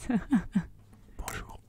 Bonjour.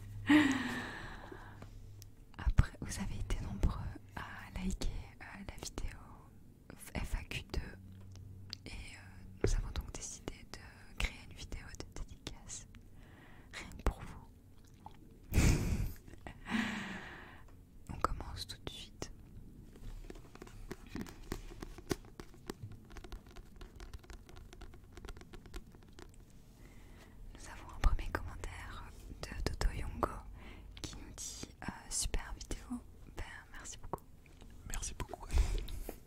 Après, vous avez été nombreux à liker la vidéo FAQ2 et nous avons donc décidé de créer une vidéo de dédicace rien que pour vous. On commence tout de suite. Nous avons un premier commentaire de Toto Yongo qui nous dit super vidéo. Ben, merci beaucoup. Merci beaucoup à toi.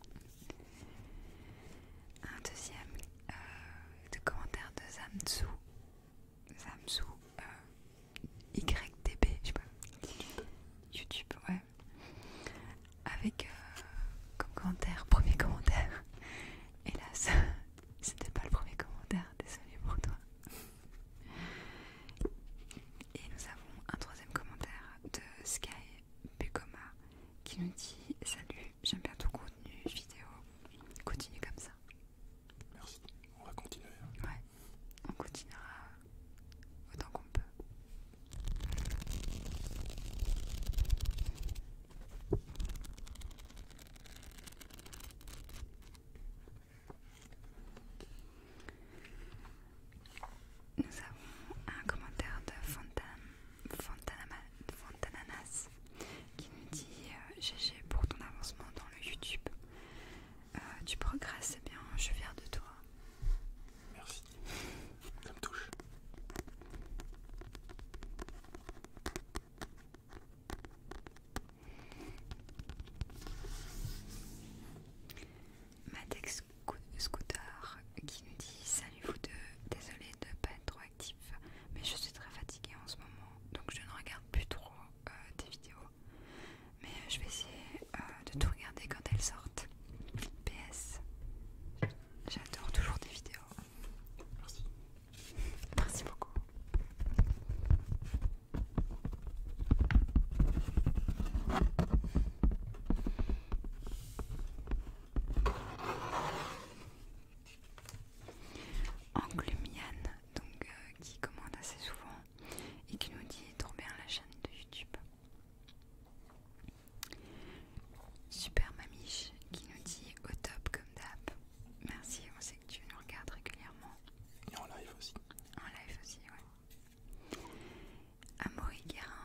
Un deuxième de commentaire de Zamzu YTB, je sais pas, YouTube, ouais, avec comme commentaire, premier commentaire, hélas, c'était pas le premier commentaire, désolé pour toi. Et nous avons un troisième commentaire de Sky Bukoma qui nous dit salut, j'aime bien ton contenu vidéo, continue comme ça. Merci. On va continuer. Ouais, on continuera autant qu'on peut. Nous avons un commentaire de Fontananas qui nous dit GG pour ton avancement dans le YouTube. Tu progresses, c'est bien, je suis fière de toi. Merci. Ça me touche. Matex Scooter qui nous dit salut vous deux, désolé de pas être trop actif, mais je suis très fatiguée en ce moment, donc je ne regarde plus trop tes vidéos. Mais je vais essayer de tout regarder quand elles sortent. PS, j'adore toujours tes vidéos. Merci. Merci beaucoup. Anglumian, donc qui commande assez souvent et qui nous dit trop bien la chaîne de YouTube. Super Mamiche qui nous dit au top comme d'hab. Merci, on sait que tu nous regardes régulièrement. Et en live aussi. En live aussi, ouais. Amaury Guérin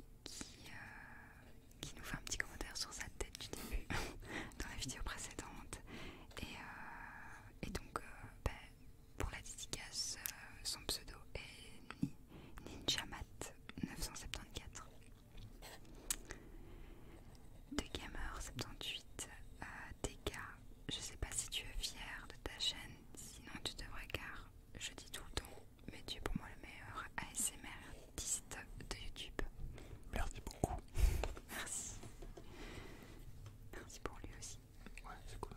qui nous fait un petit commentaire sur sa tête du début dans la vidéo précédente. Et donc, pour la dédicace, son pseudo est Ninjamat 974. De Gamer 78, TK, je sais pas si tu es fier de ta chaîne, sinon tu devrais car je dis tout le temps, mais tu es pour moi le meilleur ASMRtiste de YouTube. Merci beaucoup. Merci. Merci pour lui aussi. Ouais, c'est cool.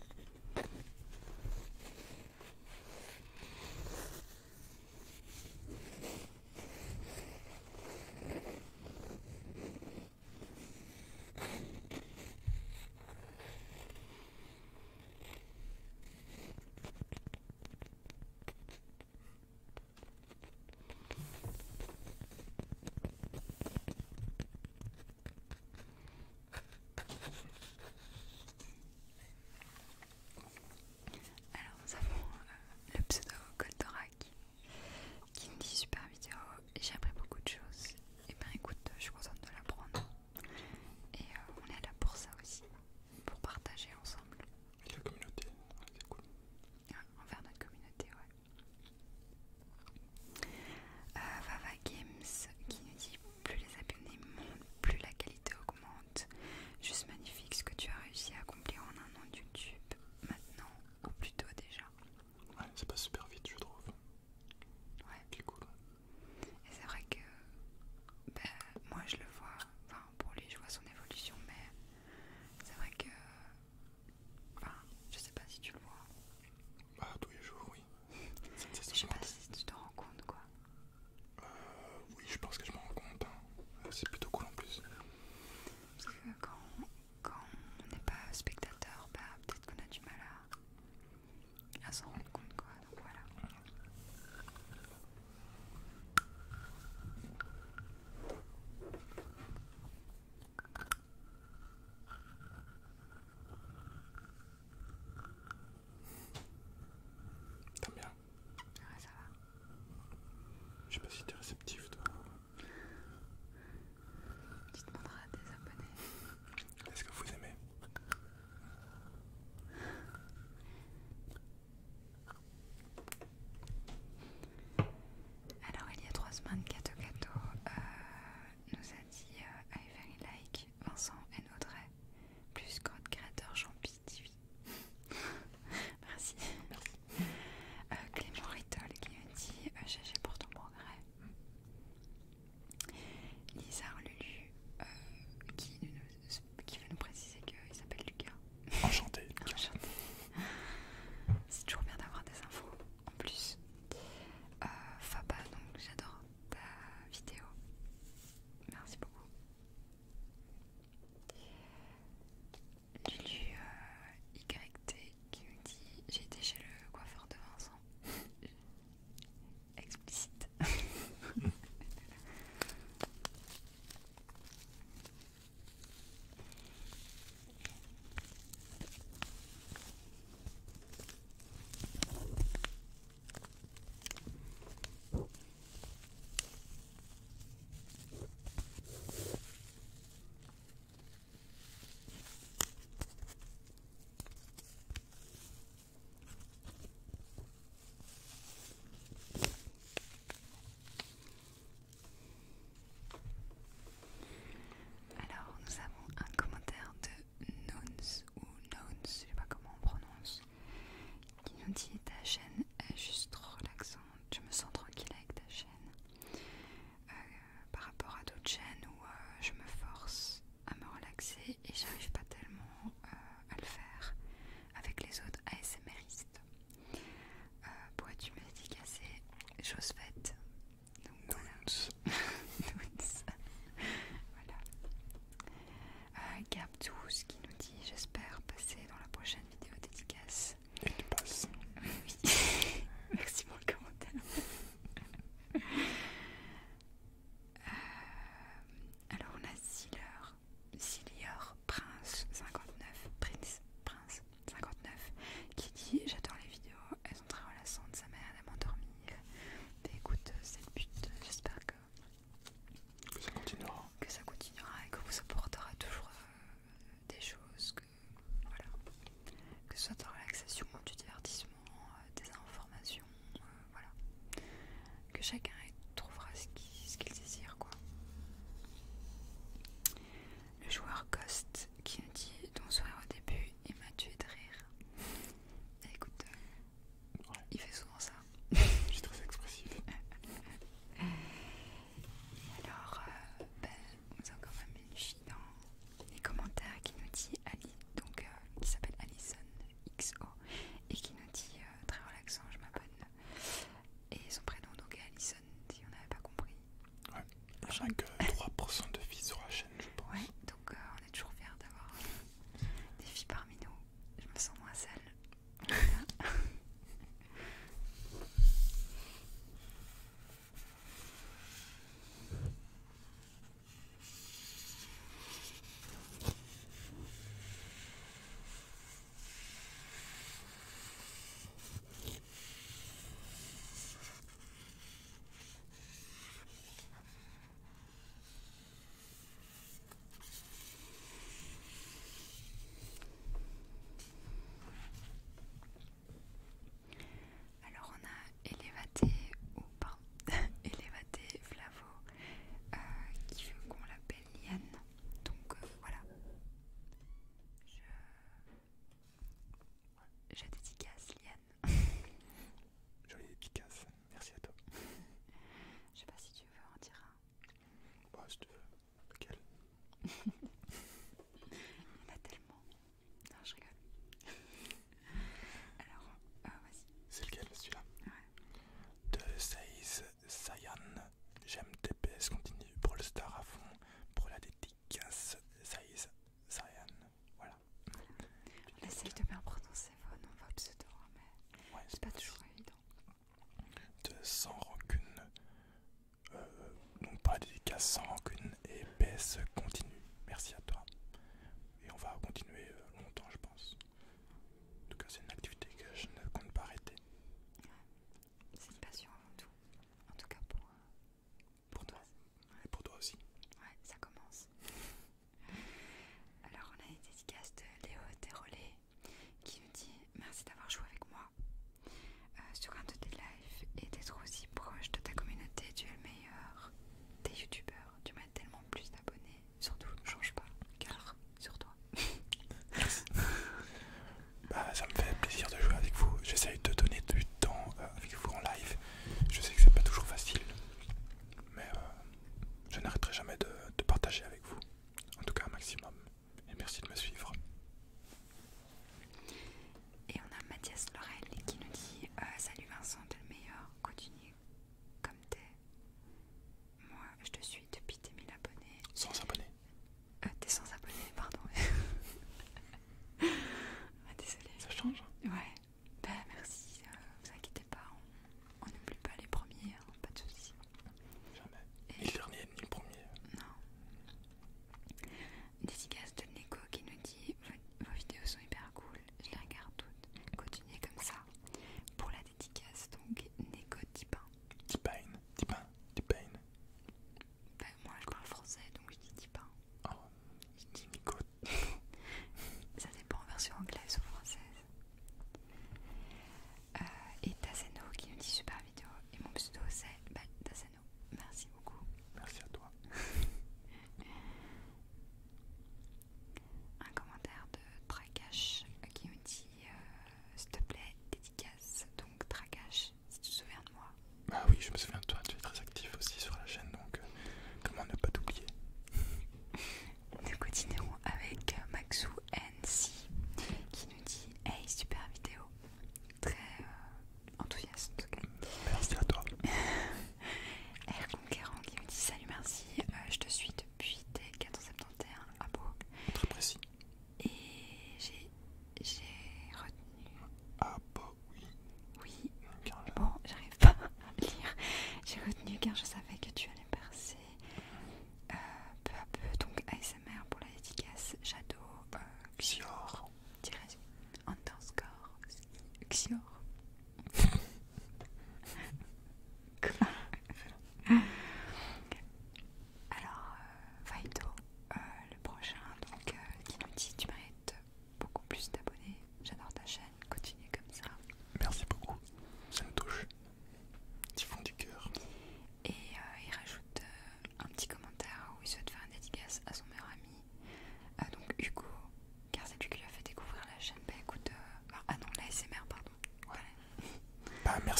Alors nous avons le pseudo Goldorak qui me dit super vidéo et j'ai appris beaucoup de choses. Et ben écoute, je suis contente de l'apprendre. Et on est là pour ça aussi, pour partager ensemble. Et la communauté, c'est cool. Envers notre communauté, ouais. Vava Games qui nous dit plus les abonnés montent, plus la qualité augmente. Juste magnifique ce que tu as réussi à accomplir en un an de YouTube, maintenant ou plutôt déjà. Ouais, ça passe super vite, je trouve. Ouais. C'est cool. Et c'est vrai que moi je le vois, enfin pour lui je vois son évolution, mais c'est vrai que, enfin je sais pas si tu le vois. Bah, tous les jours, oui. Je sais pas si tu te rends compte quoi. Oui, je pense que je m'en rends compte. Hein. C'est plutôt cool en plus. Parce que quand on n'est pas spectateur, peut-être qu'on a du mal à s'en rendre compte quoi, donc voilà. nous dit ta chaîne est juste trop relaxante. Je me sens tranquille avec ta chaîne. Par rapport à d'autres chaînes où je me force à me relaxer et j'arrive pas tellement à le faire avec les autres ASMRistes. Pourrais-tu me dédicacer? Chose faite. Donc voilà. Nouns. Voilà. Gab12 qui nous dit j'espère passer dans la prochaine vidéo dédicace. Et tu passes. Oui.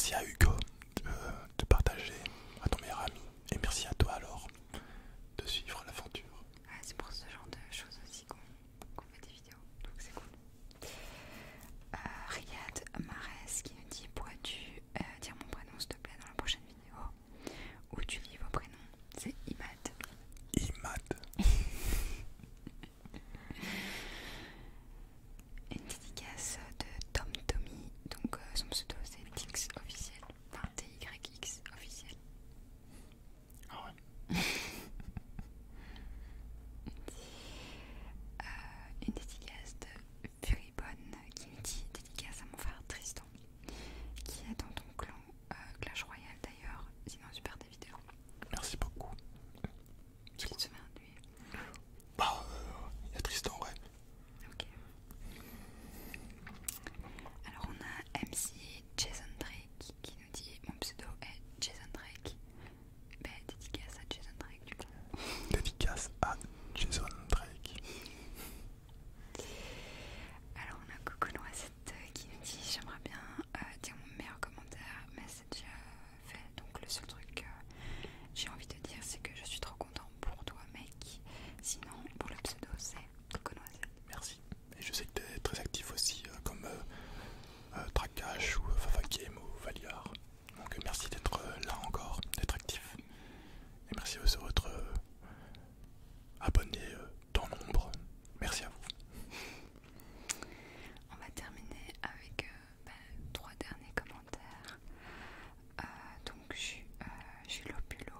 merci à Hugo de partager à ton meilleur ami. Et merci à toi alors de suivre l'aventure. Ah, c'est pour ce genre de choses aussi qu'on fait des vidéos, donc c'est cool. Riyad Mares qui nous dit pourrais-tu dire mon prénom s'il te plaît dans la prochaine vidéo où tu lis vos prénoms. C'est Imad. Imad. Une dédicace de Tom Tommy, donc son pseudo c'est Tix officiel, enfin TYX officiel. Ah ouais. Une dédicace de Furibonne qui me dit dédicace à mon frère Tristan qui est dans ton clan Clash Royale d'ailleurs, sinon super des vidéos. Merci beaucoup. Tu te souviens de lui? Bah, il y a Tristan, ouais. Ok. Alors on a MC Jason Drake qui nous dit mon pseudo est Jason Drake. Ben dédicace à Jason Drake du coup. Dédicace à Jason Drake. Alors on a Coco Noisette qui nous dit j'aimerais bien dire mon meilleur commentaire mais c'est déjà fait, donc le seul truc que j'ai envie de dire c'est que je suis trop content pour toi mec. Sinon pour le pseudo c'est Coco Noisette. Merci. Et je sais que tu es très actif aussi comme Tracash ou Fafa Game ou Valiar. Donc merci d'être là encore, d'être actif. Et merci aussi à votre abonné dans nombre. Merci à vous. On va terminer avec 3 derniers commentaires. Donc Julo Pulo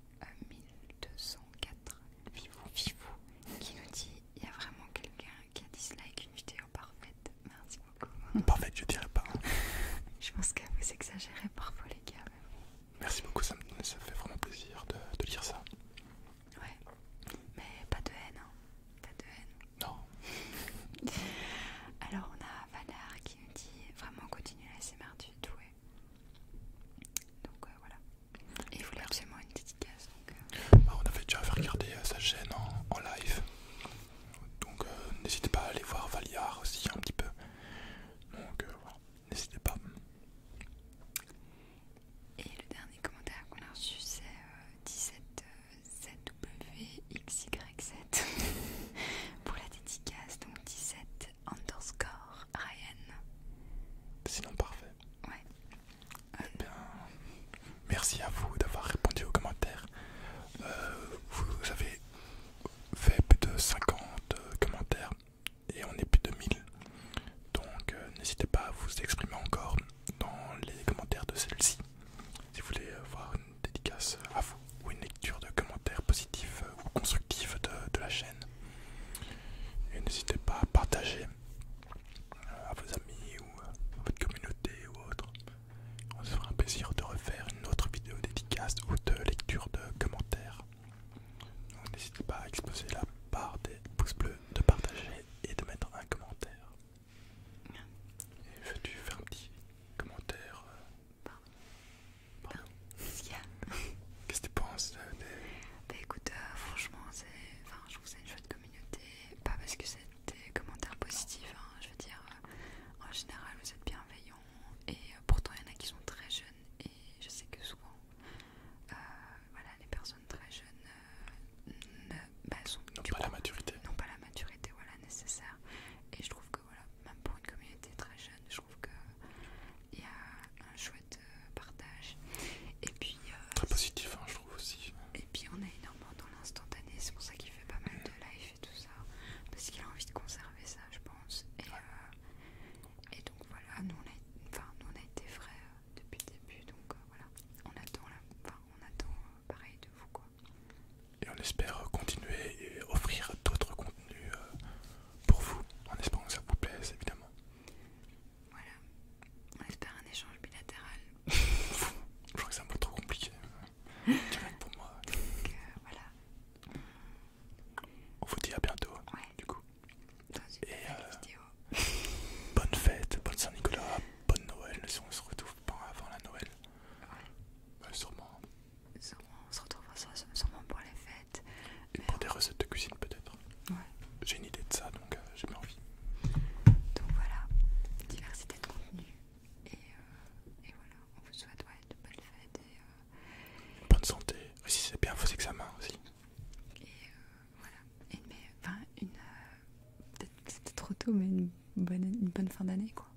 1204 Vivou qui nous dit il y a vraiment quelqu'un qui a dislike une vidéo parfaite. Merci beaucoup. Parfait, je dirais pas. Je pense que vous exagérez parfois les gars. Merci beaucoup, ça fait vraiment plaisir de lire ça. Ouais, mais pas de haine, hein. Pas de haine. Non. Alors on a Valar qui nous dit vraiment continue la SMR du doué. Donc voilà. Et il voulait absolument une dédicace. Donc, Bah, on avait déjà fait regarder sa chaîne en live. Donc n'hésitez pas à aller voir Valiar aussi un petit peu. Donc voilà, n'hésitez pas. Et le dernier commentaire qu'on a reçu c'est 17ZWXY7 pour la dédicace, donc 17_Ryan. Sinon parfait. Ouais. Eh bien, merci à vous d'avoir répondu aux commentaires. Vous avez fait plus de 50 commentaires et on est plus de 1000. Donc n'hésitez pas à vous exprimer encore dans les commentaires de celle-ci. Si vous voulez voir une dédicace à vous ou une lecture de commentaires positifs ou constructifs de la chaîne. Et n'hésitez pas à partager à vos amis ou à votre communauté ou autre. On se fera un plaisir de refaire une autre vidéo dédicace ou de lecture de commentaires. Donc n'hésitez pas à exploser la barre des pouces bleus, de partager et de mettre un commentaire. Et veux-tu faire un bien vos examens aussi. Et voilà. Peut-être que c'était trop tôt, mais une bonne fin d'année quoi.